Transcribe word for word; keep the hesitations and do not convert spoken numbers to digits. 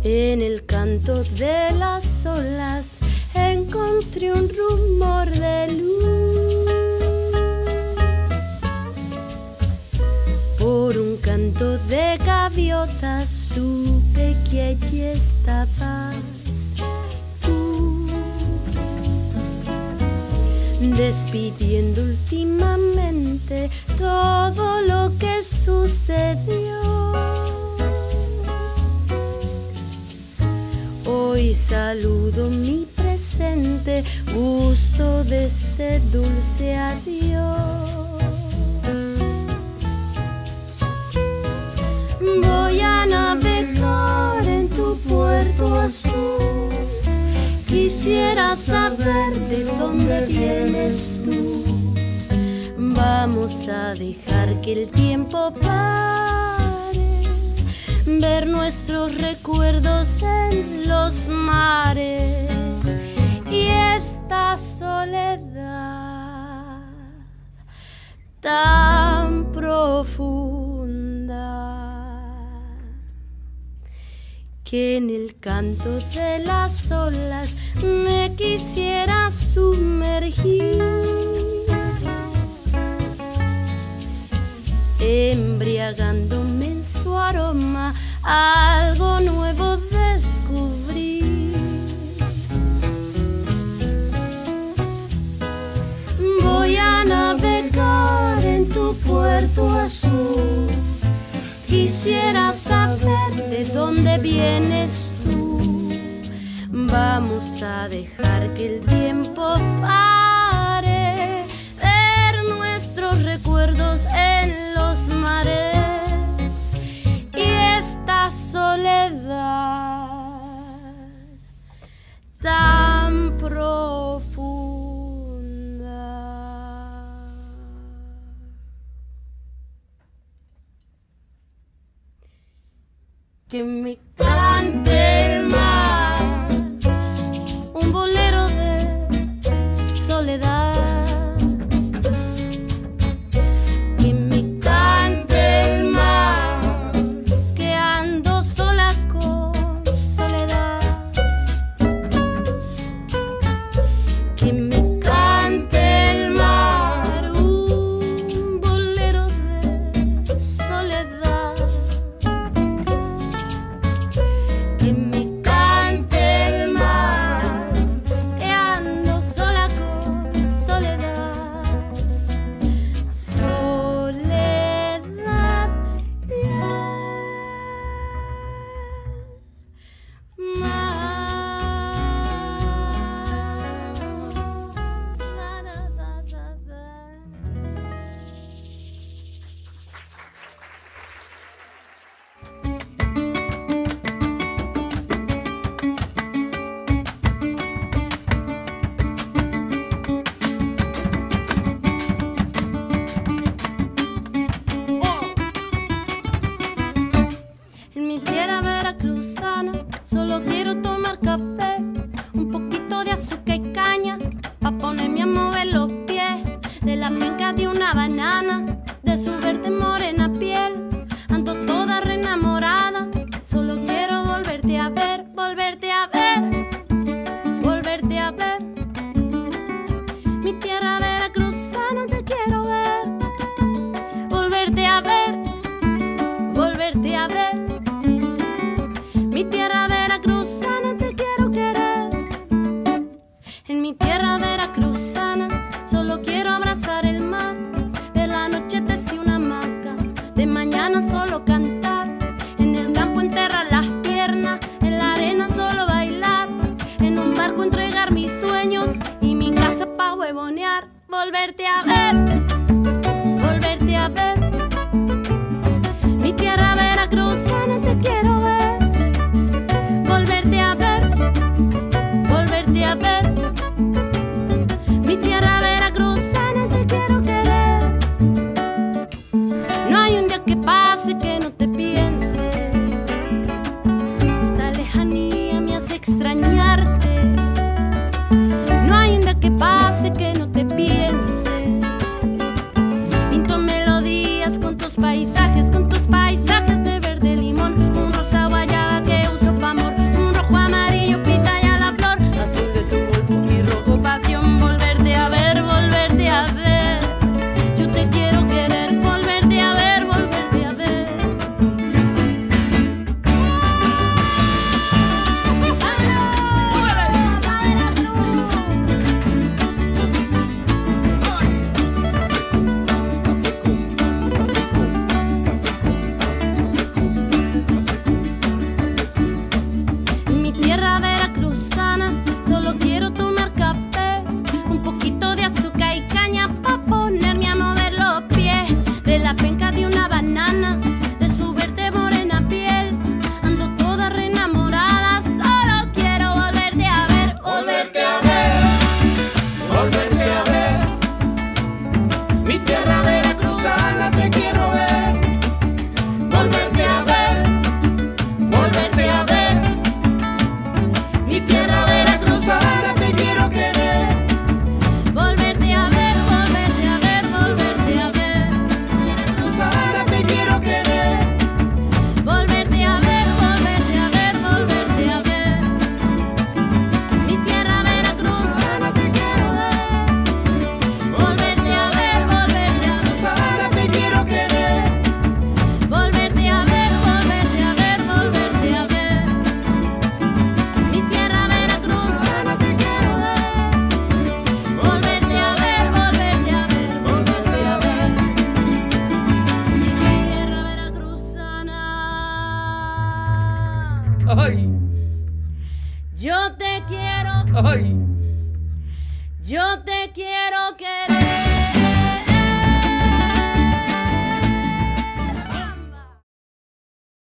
En el canto de las olas encontré un rumor de luz. Por un canto de gaviotas supe que allí estabas tú, despidiendo últimamente todo lo que sucedió. Hoy saludo mi presente, gusto de este dulce adiós. Voy a navegar en tu puerto azul. Quisiera saber de dónde vienes tú. Vamos a dejar que el tiempo pare, ver nuestros recuerdos en los mares y esta soledad tan profunda que en el canto de las olas me quisiera sumergir, embriagándome en su aroma, algo nuevo descubrí. Voy a navegar en tu puerto azul. Quisiera saber de dónde vienes tú. Vamos a dejar que el tiempo pare, ver nuestros recuerdos en los mares y esta soledad tan profunda. Que me cante el mar, un bolero de soledad. Que me cante el mar, que ando sola con soledad. Que me cante el mar, un bolero de soledad. Que me cante el mar, que ando sola con soledad. Soledad y el En mi tierra veracruzana solo quiero tomar café, un poquito de azúcar y caña, pa' ponerme a mover los pies, de la penca de una banana, de su verde morena piel. Ando toda reenamorada, solo quiero volverte a ver, volverte a ver, volverte a ver. Mi tierra veracruzana te quiero ver, volverte a ver, volverte a ver. Mi tierra veracruzana te quiero querer. En mi tierra veracruzana solo quiero abrazar el mar, de la noche tecí una hamaca, de mañana solo cantar, en el campo enterrar las piernas, en la arena solo bailar, en un barco entregar mis sueños y mi casa pa' huevonear. Volverte a ver, volverte a ver. Mi tierra veracruzana te quiero ver, volverte a ver, volverte a ver. Mi tierra veracruzana te quiero querer. No hay un día que pase que no te piense, esta lejanía me hace extrañarte. No hay un día que pase que no te piense. Pinto melodías con tus paisajes, con tus paisajes de verde limón, un rosa Yo te quiero querer.